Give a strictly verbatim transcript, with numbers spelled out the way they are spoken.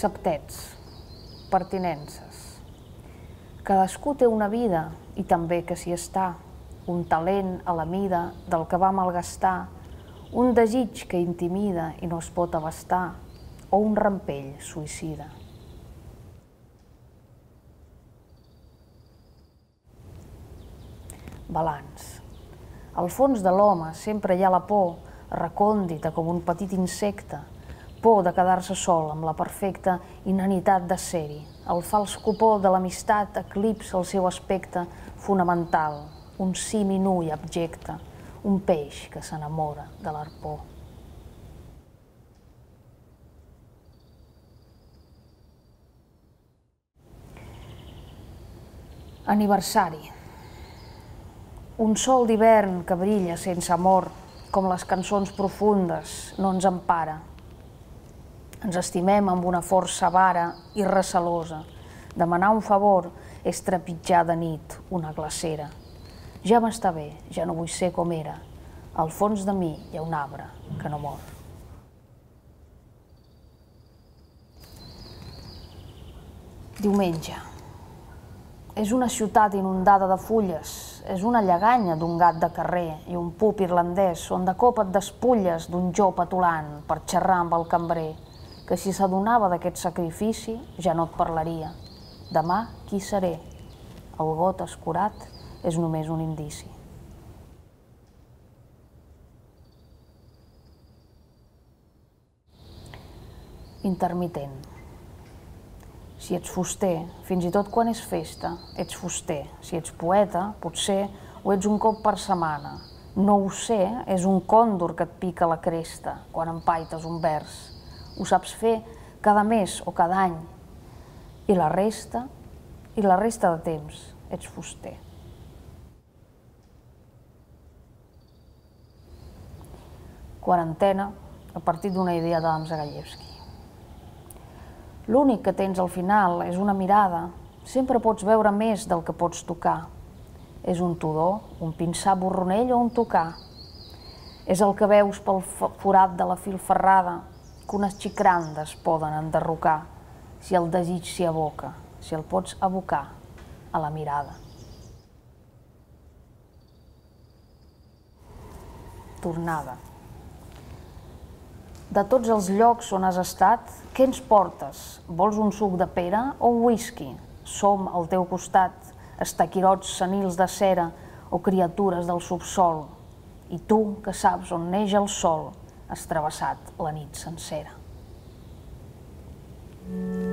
Septets, pertinences. Cadascú té una vida i també que s'hi està, un talent a la mida del que va malgastar, un desig que intimida i no es pot abastar, o un rampell suïcida. Balanç. Al fons de l'home sempre hi ha la por, recòndita com un petit insecte, por de quedar-se sol amb la perfecta inanitat de ser-hi. El fals copó de l'amistat eclipsa el seu aspecte fonamental, un simi nu i abjecte, un peix que s'enamora de l'arpó. Aniversari. Un sol d'hivern que brilla sense amor, com les cançons profundes, no ens empara. Ens estimem amb una força vara i recelosa. Demanar un favor és trepitjar de nit una glacera. Ja m'està bé, ja no vull ser com era. Al fons de mi hi ha un arbre que no mor. Diumenge. És una ciutat inundada de fulles, és una lleganya d'un gat de carrer i un pub irlandès on de cop et despulles d'un jo petulant per xerrar amb el cambrer, que si s'adonava d'aquest sacrifici ja no et parlaria. Demà qui seré? El got escurat és només un indici. Intermitent. Si ets fuster, fins i tot quan és festa, ets fuster. Si ets poeta, potser ho ets un cop per setmana. No ho sé, és un còndor que et pica la cresta quan empaites un vers. Ho saps fer cada mes o cada any. I la resta, i la resta de temps, ets fuster. Quarantena, a partir d'una idea d'Adam Zagajewski. L'únic que tens al final és una mirada. Sempre pots veure més del que pots tocar. És un tudor, un pinçar borronell o un tocar. És el que veus pel forat de la filferrada que unes xicrandes poden enderrocar si el desig s'hi aboca, si el pots abocar a la mirada. Tornada. De tots els llocs on has estat, què ens portes? Vols un suc de pera o un whisky? Som al teu costat, estaquirots senils de cera o criatures del subsol. I tu, que saps on neix el sol, has travessat la nit sencera.